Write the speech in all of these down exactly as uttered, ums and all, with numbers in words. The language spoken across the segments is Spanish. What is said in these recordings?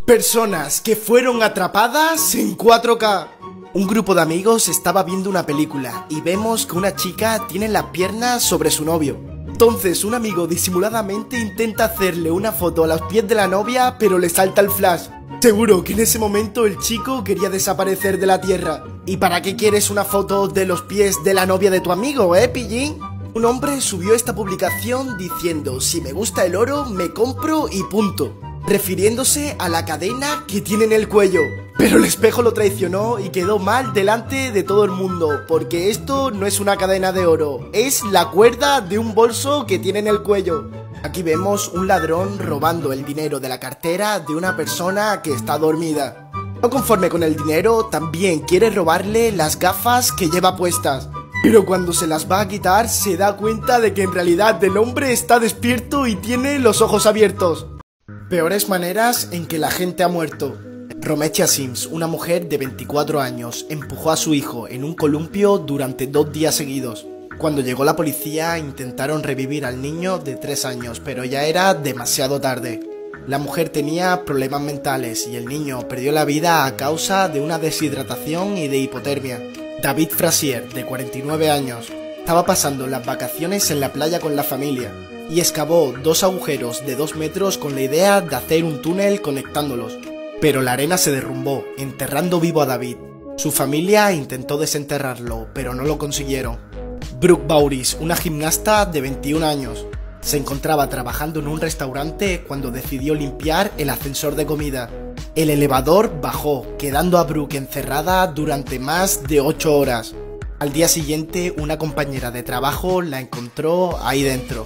Personas que fueron atrapadas en cuatro K. Un grupo de amigos estaba viendo una película y vemos que una chica tiene las piernas sobre su novio. Entonces un amigo disimuladamente intenta hacerle una foto a los pies de la novia, pero le salta el flash. Seguro que en ese momento el chico quería desaparecer de la tierra. ¿Y para qué quieres una foto de los pies de la novia de tu amigo, eh, pillín? Un hombre subió esta publicación diciendo: si me gusta el oro, me compro y punto, refiriéndose a la cadena que tiene en el cuello. Pero el espejo lo traicionó y quedó mal delante de todo el mundo, porque esto no es una cadena de oro, es la cuerda de un bolso que tiene en el cuello. Aquí vemos un ladrón robando el dinero de la cartera de una persona que está dormida. No conforme con el dinero, también quiere robarle las gafas que lleva puestas. Pero cuando se las va a quitar, se da cuenta de que en realidad el hombre está despierto y tiene los ojos abiertos. Peores maneras en que la gente ha muerto. Romecha Sims, una mujer de veinticuatro años, empujó a su hijo en un columpio durante dos días seguidos. Cuando llegó la policía, intentaron revivir al niño de tres años, pero ya era demasiado tarde. La mujer tenía problemas mentales y el niño perdió la vida a causa de una deshidratación y de hipotermia. David Frazier, de cuarenta y nueve años, estaba pasando las vacaciones en la playa con la familia y excavó dos agujeros de dos metros con la idea de hacer un túnel conectándolos. Pero la arena se derrumbó, enterrando vivo a David. Su familia intentó desenterrarlo, pero no lo consiguieron. Brooke Bauris, una gimnasta de veintiún años, se encontraba trabajando en un restaurante cuando decidió limpiar el ascensor de comida. El elevador bajó, quedando a Brooke encerrada durante más de ocho horas. Al día siguiente, una compañera de trabajo la encontró ahí dentro.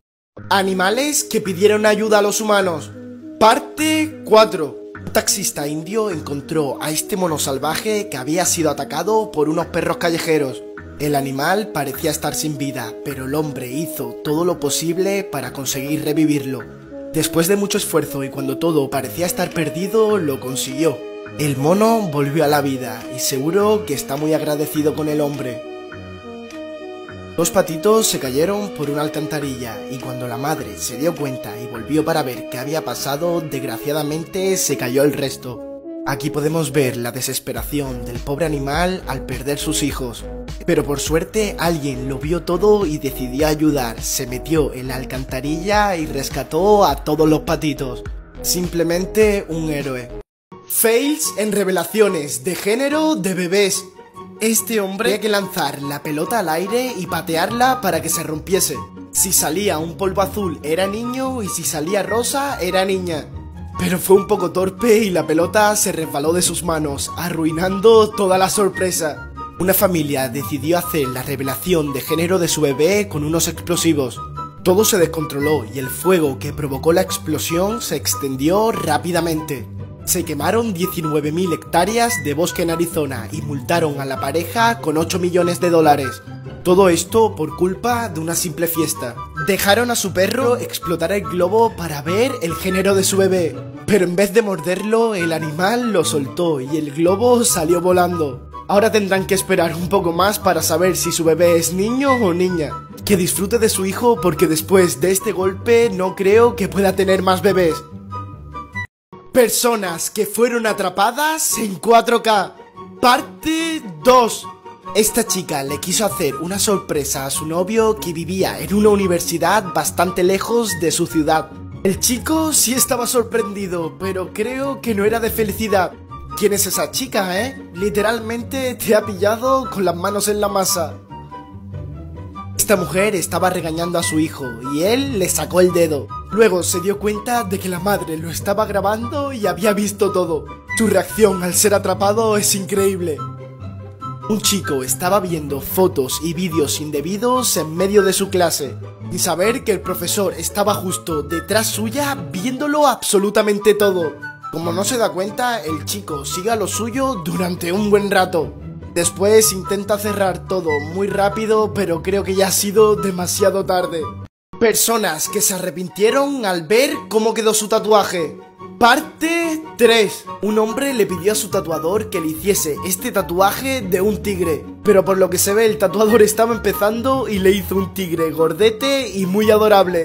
Animales que pidieron ayuda a los humanos. Parte cuatro. Un taxista indio encontró a este mono salvaje que había sido atacado por unos perros callejeros. El animal parecía estar sin vida, pero el hombre hizo todo lo posible para conseguir revivirlo. Después de mucho esfuerzo y cuando todo parecía estar perdido, lo consiguió. El mono volvió a la vida y seguro que está muy agradecido con el hombre. Dos patitos se cayeron por una alcantarilla y cuando la madre se dio cuenta y volvió para ver qué había pasado, desgraciadamente se cayó el resto. Aquí podemos ver la desesperación del pobre animal al perder sus hijos. Pero por suerte alguien lo vio todo y decidió ayudar, se metió en la alcantarilla y rescató a todos los patitos. Simplemente un héroe. Fails en revelaciones de género de bebés. Este hombre tenía que lanzar la pelota al aire y patearla para que se rompiese. Si salía un polvo azul era niño y si salía rosa era niña. Pero fue un poco torpe y la pelota se resbaló de sus manos, arruinando toda la sorpresa. Una familia decidió hacer la revelación de género de su bebé con unos explosivos. Todo se descontroló y el fuego que provocó la explosión se extendió rápidamente. Se quemaron diecinueve mil hectáreas de bosque en Arizona y multaron a la pareja con ocho millones de dólares. Todo esto por culpa de una simple fiesta. Dejaron a su perro explotar el globo para ver el género de su bebé, pero en vez de morderlo, el animal lo soltó y el globo salió volando. Ahora tendrán que esperar un poco más para saber si su bebé es niño o niña. Que disfrute de su hijo porque después de este golpe no creo que pueda tener más bebés. Personas que fueron atrapadas en cuatro K. Parte dos. Esta chica le quiso hacer una sorpresa a su novio que vivía en una universidad bastante lejos de su ciudad. El chico sí estaba sorprendido, pero creo que no era de felicidad. ¿Quién es esa chica, eh? Literalmente te ha pillado con las manos en la masa. Esta mujer estaba regañando a su hijo y él le sacó el dedo. Luego se dio cuenta de que la madre lo estaba grabando y había visto todo. Su reacción al ser atrapado es increíble. Un chico estaba viendo fotos y vídeos indebidos en medio de su clase, sin saber que el profesor estaba justo detrás suya viéndolo absolutamente todo. Como no se da cuenta, el chico sigue a lo suyo durante un buen rato. Después intenta cerrar todo muy rápido, pero creo que ya ha sido demasiado tarde. Personas que se arrepintieron al ver cómo quedó su tatuaje. Parte tres. Un hombre le pidió a su tatuador que le hiciese este tatuaje de un tigre, pero por lo que se ve el tatuador estaba empezando y le hizo un tigre gordete y muy adorable.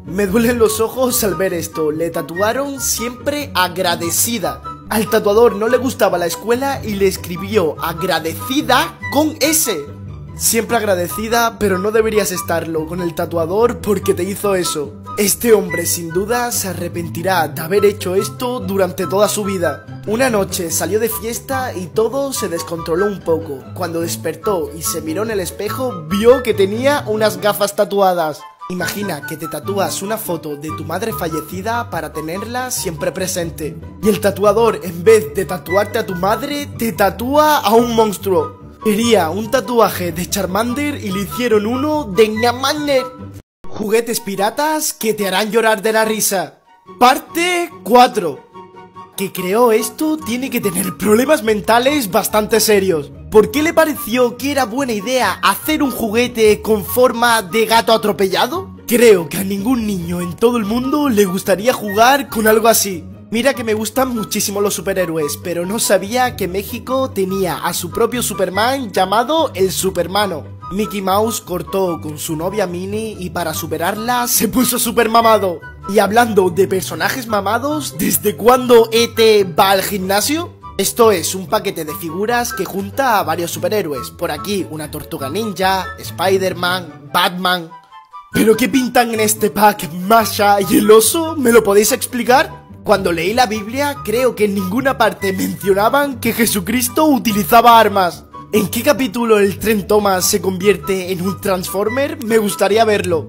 Me duelen los ojos al ver esto. Le tatuaron siempre agradecida. Al tatuador no le gustaba la escuela y le escribió agradecida con S. Siempre agradecida, pero no deberías estarlo con el tatuador porque te hizo eso. Este hombre sin duda se arrepentirá de haber hecho esto durante toda su vida. Una noche salió de fiesta y todo se descontroló un poco. Cuando despertó y se miró en el espejo, vio que tenía unas gafas tatuadas. Imagina que te tatúas una foto de tu madre fallecida para tenerla siempre presente. Y el tatuador, en vez de tatuarte a tu madre, te tatúa a un monstruo. Quería un tatuaje de Charmander y le hicieron uno de Nyamander. Juguetes piratas que te harán llorar de la risa. Parte cuatro. Que creó esto tiene que tener problemas mentales bastante serios. ¿Por qué le pareció que era buena idea hacer un juguete con forma de gato atropellado? Creo que a ningún niño en todo el mundo le gustaría jugar con algo así. Mira que me gustan muchísimo los superhéroes, pero no sabía que México tenía a su propio Superman llamado el Supermano. Mickey Mouse cortó con su novia Minnie y para superarla se puso super mamado. Y hablando de personajes mamados, ¿desde cuándo E T va al gimnasio? Esto es un paquete de figuras que junta a varios superhéroes. Por aquí una tortuga ninja, Spider-Man, Batman. ¿Pero qué pintan en este pack Masha y el oso? ¿Me lo podéis explicar? Cuando leí la Biblia, creo que en ninguna parte mencionaban que Jesucristo utilizaba armas. ¿En qué capítulo el tren Thomas se convierte en un Transformer? Me gustaría verlo.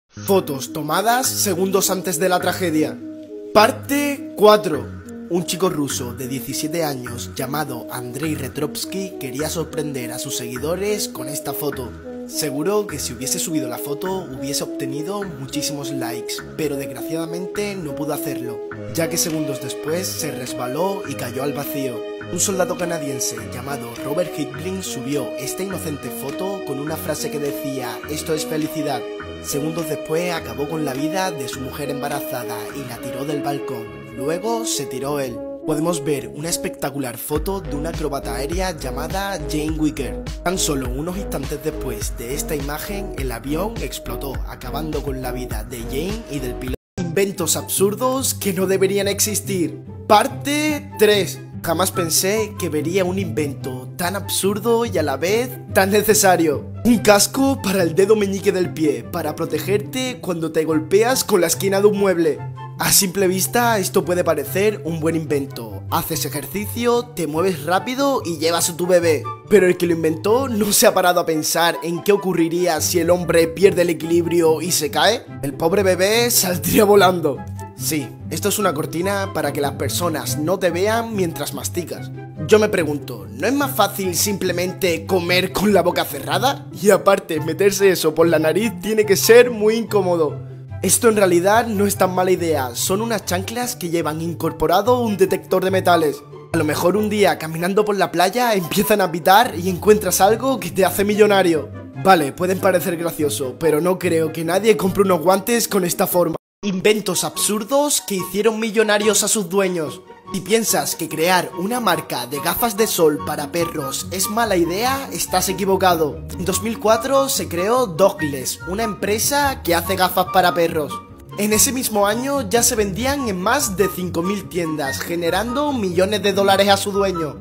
Fotos tomadas segundos antes de la tragedia. Parte cuatro. Un chico ruso de diecisiete años llamado Andrei Retrovsky quería sorprender a sus seguidores con esta foto. Seguro que si hubiese subido la foto hubiese obtenido muchísimos likes, pero desgraciadamente no pudo hacerlo, ya que segundos después se resbaló y cayó al vacío. Un soldado canadiense llamado Robert Hickling subió esta inocente foto con una frase que decía "Esto es felicidad". Segundos después acabó con la vida de su mujer embarazada y la tiró del balcón. Luego se tiró él. Podemos ver una espectacular foto de una acróbata aérea llamada Jane Wicker. Tan solo unos instantes después de esta imagen, el avión explotó, acabando con la vida de Jane y del piloto. Inventos absurdos que no deberían existir. Parte tres. Jamás pensé que vería un invento tan absurdo y a la vez tan necesario. Un casco para el dedo meñique del pie, para protegerte cuando te golpeas con la esquina de un mueble. A simple vista esto puede parecer un buen invento. Haces ejercicio, te mueves rápido y llevas a tu bebé. Pero el que lo inventó no se ha parado a pensar en qué ocurriría si el hombre pierde el equilibrio y se cae. El pobre bebé saldría volando. Sí, esto es una cortina para que las personas no te vean mientras masticas. Yo me pregunto, ¿no es más fácil simplemente comer con la boca cerrada? Y aparte, meterse eso por la nariz tiene que ser muy incómodo. Esto en realidad no es tan mala idea, son unas chanclas que llevan incorporado un detector de metales. A lo mejor un día caminando por la playa empiezan a pitar y encuentras algo que te hace millonario. Vale, pueden parecer gracioso, pero no creo que nadie compre unos guantes con esta forma. Inventos absurdos que hicieron millonarios a sus dueños. Si piensas que crear una marca de gafas de sol para perros es mala idea, estás equivocado. En dos mil cuatro se creó Dogless, una empresa que hace gafas para perros. En ese mismo año ya se vendían en más de cinco mil tiendas, generando millones de dólares a su dueño.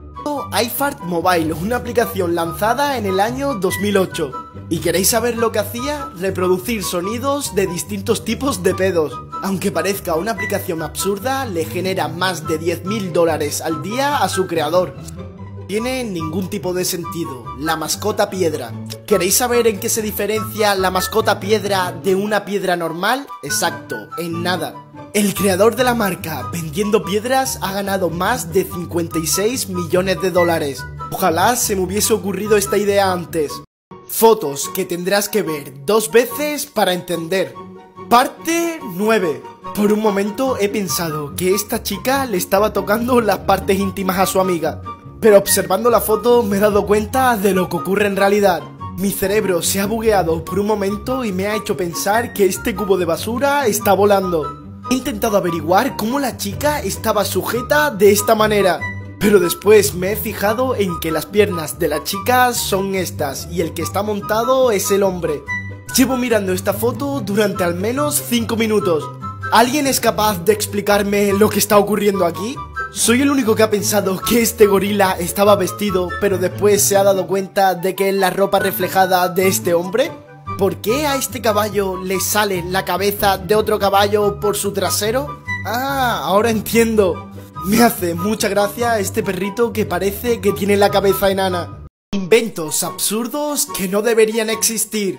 iFart Mobile, una aplicación lanzada en el año dos mil ocho. ¿Y queréis saber lo que hacía? Reproducir sonidos de distintos tipos de pedos. Aunque parezca una aplicación absurda, le genera más de diez mil dólares al día a su creador. Tiene ningún tipo de sentido. La mascota piedra. ¿Queréis saber en qué se diferencia la mascota piedra de una piedra normal? Exacto, en nada. El creador de la marca Vendiendo Piedras ha ganado más de cincuenta y seis millones de dólares. Ojalá se me hubiese ocurrido esta idea antes. Fotos que tendrás que ver dos veces para entender. Parte nueve. Por un momento he pensado que esta chica le estaba tocando las partes íntimas a su amiga, pero observando la foto me he dado cuenta de lo que ocurre en realidad. Mi cerebro se ha bugueado por un momento y me ha hecho pensar que este cubo de basura está volando. He intentado averiguar cómo la chica estaba sujeta de esta manera, pero después me he fijado en que las piernas de la chica son estas y el que está montado es el hombre. Llevo mirando esta foto durante al menos cinco minutos. ¿Alguien es capaz de explicarme lo que está ocurriendo aquí? ¿Soy el único que ha pensado que este gorila estaba vestido, pero después se ha dado cuenta de que es la ropa reflejada de este hombre? ¿Por qué a este caballo le sale la cabeza de otro caballo por su trasero? Ah, ahora entiendo. Me hace mucha gracia este perrito que parece que tiene la cabeza enana. Inventos absurdos que no deberían existir.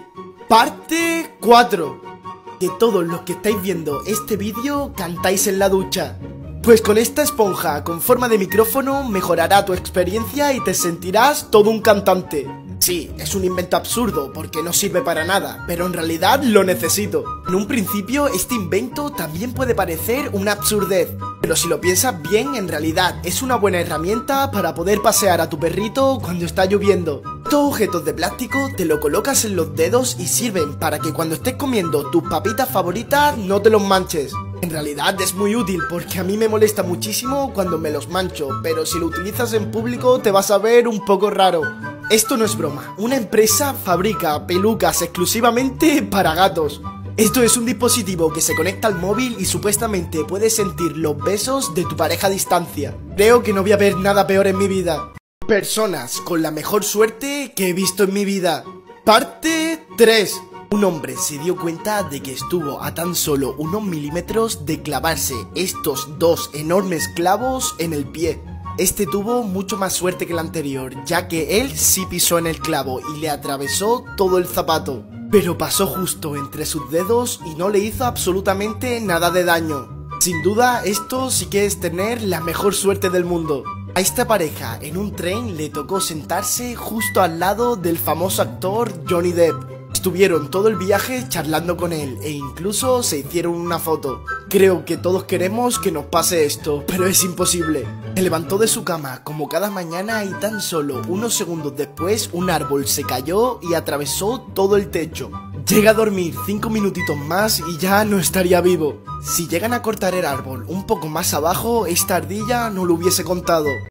Parte cuatro. Que todos los que estáis viendo este vídeo cantáis en la ducha. Pues con esta esponja con forma de micrófono mejorará tu experiencia y te sentirás todo un cantante. Sí, es un invento absurdo porque no sirve para nada, pero en realidad lo necesito. En un principio este invento también puede parecer una absurdez, pero si lo piensas bien, en realidad es una buena herramienta para poder pasear a tu perrito cuando está lloviendo. Estos objetos de plástico te lo colocas en los dedos y sirven para que cuando estés comiendo tus papitas favoritas no te los manches. En realidad es muy útil porque a mí me molesta muchísimo cuando me los mancho, pero si lo utilizas en público te vas a ver un poco raro. Esto no es broma, una empresa fabrica pelucas exclusivamente para gatos. Esto es un dispositivo que se conecta al móvil y supuestamente puedes sentir los besos de tu pareja a distancia. Creo que no voy a ver nada peor en mi vida. Personas con la mejor suerte que he visto en mi vida. Parte tres. Un hombre se dio cuenta de que estuvo a tan solo unos milímetros de clavarse estos dos enormes clavos en el pie. Este tuvo mucho más suerte que el anterior, ya que él sí pisó en el clavo y le atravesó todo el zapato. Pero pasó justo entre sus dedos y no le hizo absolutamente nada de daño. Sin duda, esto sí que es tener la mejor suerte del mundo. A esta pareja en un tren le tocó sentarse justo al lado del famoso actor Johnny Depp. Estuvieron todo el viaje charlando con él e incluso se hicieron una foto. Creo que todos queremos que nos pase esto, pero es imposible. Se levantó de su cama como cada mañana y tan solo unos segundos después un árbol se cayó y atravesó todo el techo. Llega a dormir cinco minutitos más y ya no estaría vivo. Si llegan a cortar el árbol un poco más abajo, esta ardilla no lo hubiese contado.